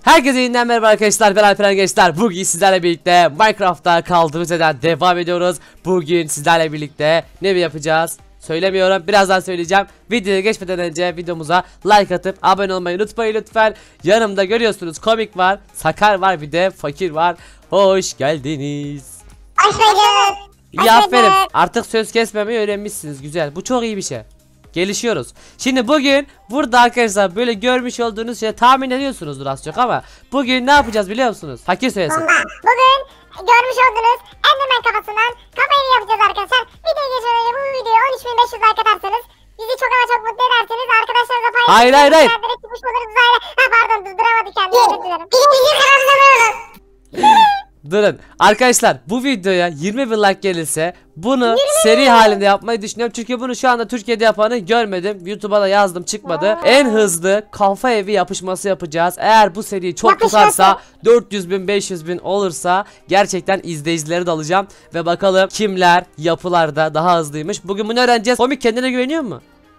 Herkese yeniden merhaba arkadaşlar, ben Alperen Gençler. Bugün sizlerle birlikte Minecraft'ta kaldığımız yerden devam ediyoruz. Bugün sizlerle birlikte ne yapacağız? Söylemiyorum, birazdan söyleyeceğim. Videoya geçmeden önce videomuza like atıp abone olmayı unutmayın lütfen. Yanımda görüyorsunuz komik var, Sakar var, bir de fakir var. Hoş geldiniz. Hoş bulduk. İyi, aferin. Artık söz kesmemeyi öğrenmişsiniz, güzel. Bu çok iyi bir şey. Gelişiyoruz. Şimdi bugün burada arkadaşlar böyle görmüş olduğunuz şey tahmin ediyorsunuzdur az çok ama bugün ne yapacağız biliyor musunuz? Fakir söylesin. Bugün görmüş olduğunuz Enderman kafasından kafayı yapacağız arkadaşlar. Videoya geçmeden önce bu videoya 13.500 like atarsanız bizi çok ama çok mutlu edersiniz. Arkadaşlarınıza paylaşın. Hayır. Direkt çıkmış oluruz uzayla. Ha pardon, durduramadı kendini, özür dilerim. Bizim kanalımıza abone olun. Durun arkadaşlar, bu videoya 20.000 like gelirse bunu seri halinde yapmayı düşünüyorum. Çünkü bunu şu anda Türkiye'de yapanı görmedim. YouTube'a da yazdım, çıkmadı. En hızlı kafa evi yapışması yapacağız. Eğer bu seri çok tutarsa, 400.000 500.000 olursa gerçekten izleyicileri de alacağım. Ve bakalım kimler yapılarda daha hızlıymış. Bugün bunu öğreneceğiz. Komik kendine güveniyor mu?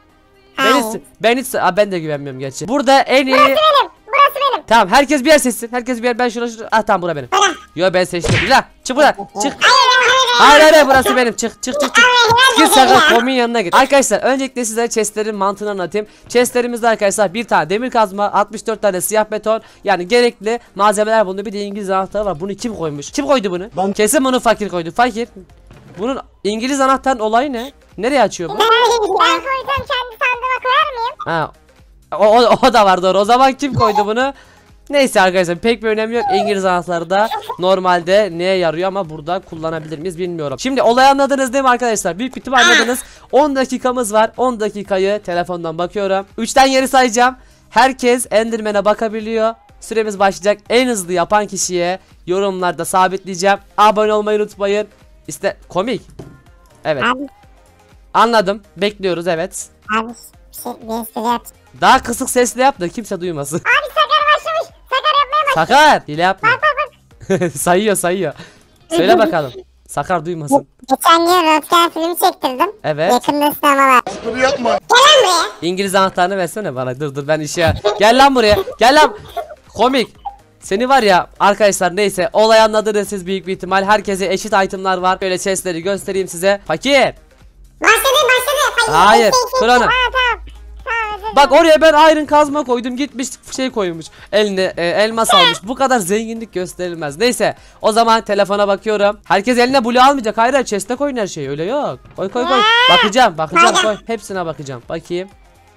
Ben de güvenmiyorum gerçi. Burada en iyi... Burası benim. Tamam, herkes bir yer seçsin. Herkes bir yer, ben şurada. Ah tamam, bura benim. Yo, ben seçtim. La çık buradan. Çık. Hayır, burası benim. Çık. Git Sakar, Komik'in yanına git. Arkadaşlar öncelikle size chestlerin mantığını anlatayım. Chestlerimizde arkadaşlar bir tane demir kazma, 64 tane siyah beton, yani gerekli malzemeler bulunuyor. Bir de İngiliz anahtarı var. Bunu kim koymuş? Kim koydu bunu? Kesin bunu fakir koydu. Fakir. Bunun İngiliz anahtarın olayı ne? Nereye açıyor bu? Ben koyacağım, kendi sandığıma koyar mıyım? Ha. O da var, doğru. O zaman kim koydu bunu? Neyse arkadaşlar, pek bir önemi yok. İngiliz anahtarı da normalde neye yarıyor ama burada kullanabilir miyiz bilmiyorum. Şimdi olayı anladınız değil mi arkadaşlar? Büyük bir ihtimal anladınız. 10 dakikamız var. 10 dakikayı telefondan bakıyorum. 3'ten geri sayacağım. Herkes Enderman'e bakabiliyor. Süremiz başlayacak. En hızlı yapan kişiye yorumlarda sabitleyeceğim. Abone olmayı unutmayın. İşte komik. Evet. Abi. Anladım. Bekliyoruz, evet. Abi bir sürü yap. Daha kısık sesle yap da kimse duymasın. Abi Sakar başlamış. Sakar yapmaya başlamış. Sakar, hile yapma. Bak. sayıyor. Söyle bakalım. Sakar duymasın. Geçen gün röntgen filmi çektirdim. Evet. Yakında sinemalar. Bunu yapma. Gel lan buraya. İngiliz anahtarını versene bana. Dur ben işe. Gel lan buraya. Gel lan. Komik. Seni var ya arkadaşlar, neyse olay anladınız siz büyük bir ihtimal. Herkese eşit itemlar var. Böyle chestleri göstereyim size. Fakir. Başladı. Hayır, Kur'an'ı. Tamam. Bak, oraya ben iron kazma koydum, gitmiş şey koymuş eline, elmas almış. Bu kadar zenginlik gösterilmez. Neyse, o zaman telefona bakıyorum. Herkes eline blue almayacak. Hayır, chest'e koyun her şeyi, öyle yok. Koy. Bakacağım koy, hepsine bakacağım. Bakayım.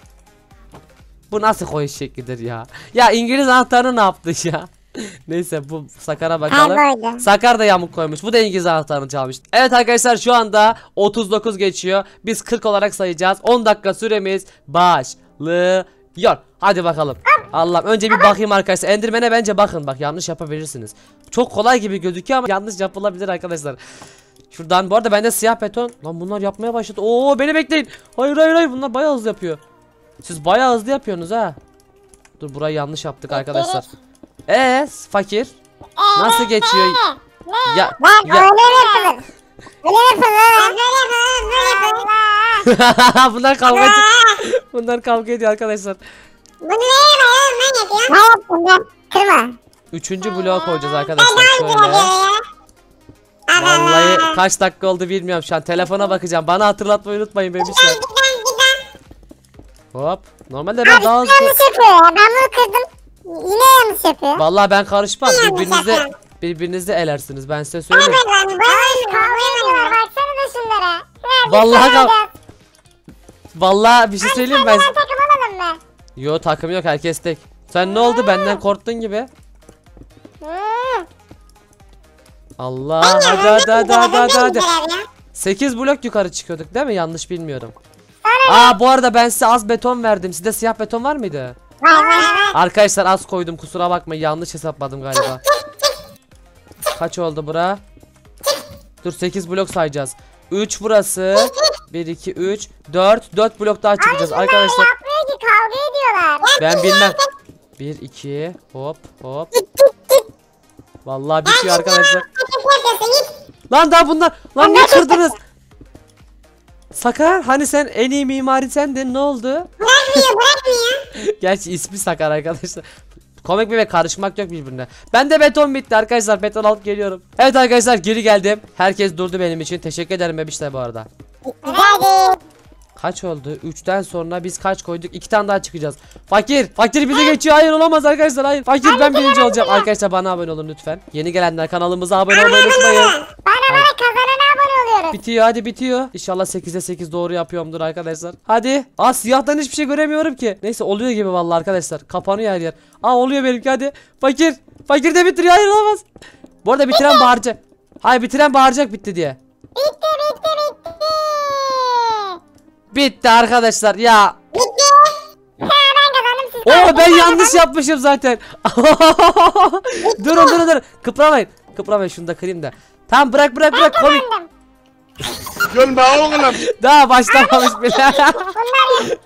Bu nasıl koyuş şeklidir ya? Ya İngiliz anahtarını ne yaptı ya? Neyse, bu Sakar'a bakalım. Kayboldu. Sakar da yamuk koymuş. Bu da İngiliz anahtarını çalmış. Evet arkadaşlar, şu anda 39 geçiyor. Biz 40 olarak sayacağız. 10 dakika süremiz başlıyor. Hadi bakalım. Allah'ım, önce bir bakayım arkadaşlar. Enderman'e bence bakın, bak yanlış yapabilirsiniz. Çok kolay gibi gözüküyor ama yanlış yapılabilir arkadaşlar. Şuradan, bu arada bende siyah beton. Lan bunlar yapmaya başladı. Oo, beni bekleyin. Hayır, bunlar bayağı hızlı yapıyor. Siz bayağı hızlı yapıyorsunuz ha. Dur, burayı yanlış yaptık arkadaşlar. Fakir nasıl geçiyor? Ya Öyle yapılır. Bunlar kavga ediyor arkadaşlar. Bunu neye yapıyorsun? Ne yaptın ben? Kırma. 3. bloğa koyacağız arkadaşlar, şöyle. Vallahi kaç dakika oldu bilmiyorum şu an. Telefona bakacağım. Bana hatırlatmayı unutmayın bebişler. Hop. Normalde ben daha hızlı. Yanlış yapıyor ya. Ben bunu kırdım. Yine yanlış yapıyor. Vallahi ben karışmam. Birbirinizde elersiniz. Ben size söyleyeyim. Kavga ediyorlar. Baksana da şunlara. Vallahi bir şey söyleyeyim ben. Sen takım alalım mı? Yo, takım yok, herkes tek. Sen ne oldu, benden korktun gibi? Allah, hadi. 8 blok yukarı çıkıyorduk değil mi? Yanlış bilmiyorum. Bu arada ben size az beton verdim. Sizde siyah beton var mıydı? Var. Arkadaşlar az koydum, kusura bakmayın, yanlış hesapladım galiba. Kaç oldu bura? Dur, 8 blok sayacağız. 3 burası. 1 2 3 4 blok daha çıkacağız arkadaşlar. Yapmıyor ki, kavga ediyorlar. Ben bilmem. 1 2 hop. Vallahi bitiyor arkadaşlar. Lan daha bunlar. Lan niye kırdınız? Sakar, hani sen en iyi mimari sendin, ne oldu? Bırakmıyor. Gerçi ismi Sakar arkadaşlar. Komik bebek karışmak yok birbirine. Ben de beton bitti arkadaşlar. Beton alıp geliyorum. Evet arkadaşlar geri geldim. Herkes durdu benim için. Teşekkür ederim bebişler bu arada. Güzeldi. Kaç oldu? 3'ten sonra biz kaç koyduk? 2 tane daha çıkacağız. Fakir bize geçiyor. Hayır olamaz arkadaşlar. Hayır. Fakir ben birinci olacağım. Arkadaşlar bana abone olun lütfen. Yeni gelenler kanalımıza abone olmayı unutmayın. Bana kazanana abone oluyoruz. Bitiyor hadi bitiyor. İnşallah 8'e 8 doğru yapıyorumdur arkadaşlar. Hadi. Aa siyahtan hiçbir şey göremiyorum ki. Neyse oluyor gibi vallahi arkadaşlar. Kapanıyor her yer. Aa oluyor benimki hadi. Fakir de bitiriyor. Hayır olamaz. Bu arada bitiren bağıracak. Hayır bitiren bağıracak bitti diye. Bitti. Bitti arkadaşlar ya. Bitti. Ben kazandım siz. Oo ben yanlış yapmışım zaten. Durun. Kıpramayın şunu da kırayım da. Tamam bırak komik. Kazandım. Gülme oğlum. Daha başlamamış bile. Bunlar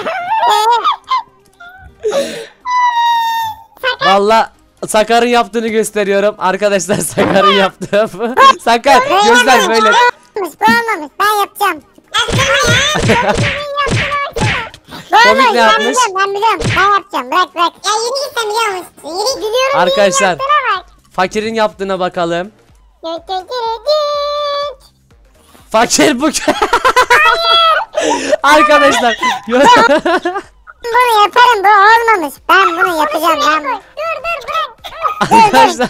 Valla Sakar'ın yaptığını gösteriyorum. Arkadaşlar Sakar'ın yaptığım. Sakar gözler böyle. Bu olmamış. Ben yapacağım. Komik ne yapmış? Ben biliyorum. Ben yapacağım. Bırak. Ya yeni gitsen biliyor musun? Yeni gidiyorum. Arkadaşlar Fakir'in yaptığına bakalım. Fakir bu. Arkadaşlar. Bunu yaparım. Bu olmamış. Ben bunu yapacağım. Dur bırak. Arkadaşlar.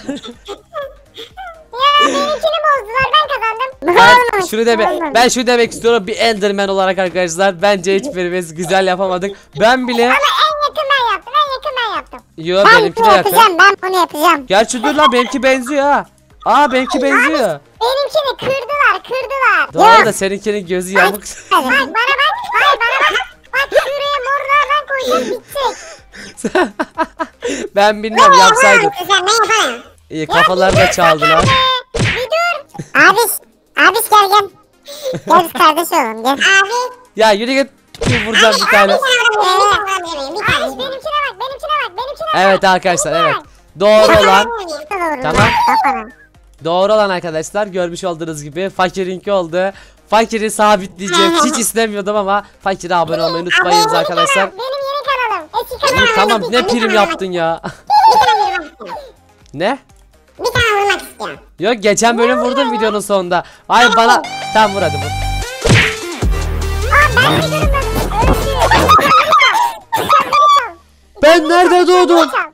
Ya benimkini bozdular. Ben kazandım. Bu Ben olmamış. şunu demek ben şu demek istiyorum bir Enderman olarak arkadaşlar. Bence hiçbirimiz güzel yapamadık. Ben bile Ama en yakın ben yaptım. yo Ben benimki de bunu yakın. yapacağım. Ben bunu yapacağım. Gerçi dur lan benimki benziyor ha. Aa benimki benziyor. Benimkini kırdılar. Doğru da seninkinin gözü yamuk. Bak bana bak. Hayır bana bak. Bak şuraya morlardan koyacağım bitecek. Ben bilmem yapsaydık. Sen ne yaparım? İyi kafaları da çaldılar. Bir dur. Abiş gel. Gel biz kardeş olalım gel. Abi. Ya yürü git. Bir vuracağım bir tane. Benimkine bak. Evet arkadaşlar evet. Doğru olan. Tamam. Kafana. Doğru olan arkadaşlar görmüş olduğunuz gibi Fakir'inki oldu. Fakir'i sabitleyeceğim. Hiç istemiyordum ama Fakir'e abone olmayı unutmayınız arkadaşlar. Benim yeni kanalım. Eski kanalım. İyi, tamam ne prim yaptın ya. Ne? Bir tane vurmak istiyorum. Yok geçen bölüm vurdum videonun sonunda. Hayır bana. Tamam vur hadi vur. Ben gidiyorum Ben nerede doğdum? Ha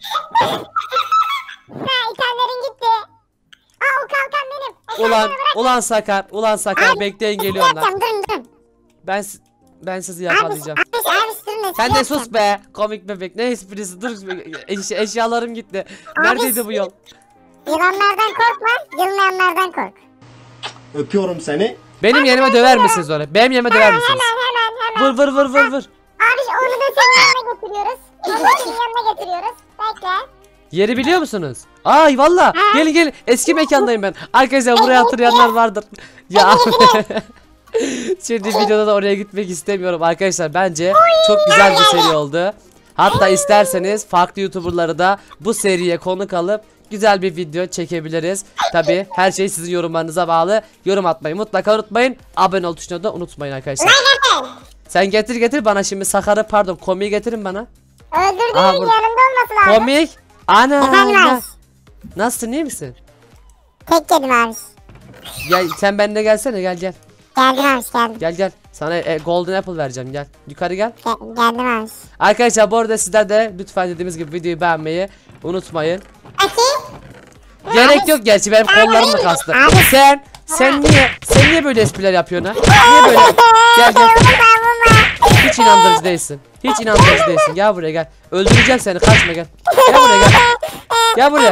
itemlerin gitti. Aa o kalkan benim. Ulan Sakar bekleyin geliyorum lan. Durun. Ben sizi yakalayacağım. Abi durun. Sen de sus be komik bebek ne esprisi dur eşyalarım gitti. Neredeydi bu yol? Yılanlardan korkma, yılmayanlardan kork. Öpüyorum seni. Benim yerime döver misiniz onu? Benim yerime döver misiniz? Hemen. Vur. Abi onu da senin yanına getiriyoruz. Onu da senin yanına getiriyoruz. Bekle. Yeri biliyor musunuz? Ay valla gelin eski mekandayım ben. Arkadaşlar buraya hatırlayanlar vardır. Ya şimdi videoda da oraya gitmek istemiyorum arkadaşlar. Bence çok güzel bir seri oldu. Hatta isterseniz farklı YouTuber'ları da bu seriye konuk alıp güzel bir video çekebiliriz. Tabi her şey sizin yorumlarınıza bağlı. Yorum atmayı mutlaka unutmayın. Abone ol tuşuna da unutmayın arkadaşlar. Sen getir bana şimdi Sakar'ı Komi'yi getirin bana. Öldürdüğün Aha, yanında olması lazım. Komik. Ana. Efendim abi. Nasılsın iyi misin? Tek yedim abi. Gel sen benimle gelsene gel. Geldim abi geldim. Gel. Sana Golden Apple vereceğim gel. Yukarı gel. Geldim abi. Arkadaşlar bu arada sizler de lütfen dediğimiz gibi videoyu beğenmeyi unutmayın. Gerek yok gerçi benim kollarım da kastı. Sen niye böyle espriler yapıyorsun ha? Niye böyle? Gel. Hiç inandırıcı değilsin. Gel buraya gel. Öldüreceğim seni kaçma gel. Gel buraya.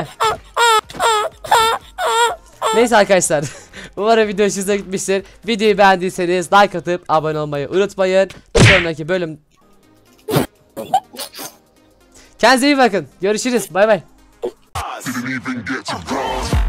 Neyse arkadaşlar. Umarım video hoşunuza gitmiştir. Videoyu beğendiyseniz like atıp abone olmayı unutmayın. Bir sonraki bölüm. Kendinize iyi bakın. Görüşürüz. Bay bay. Didn't even get to bronze.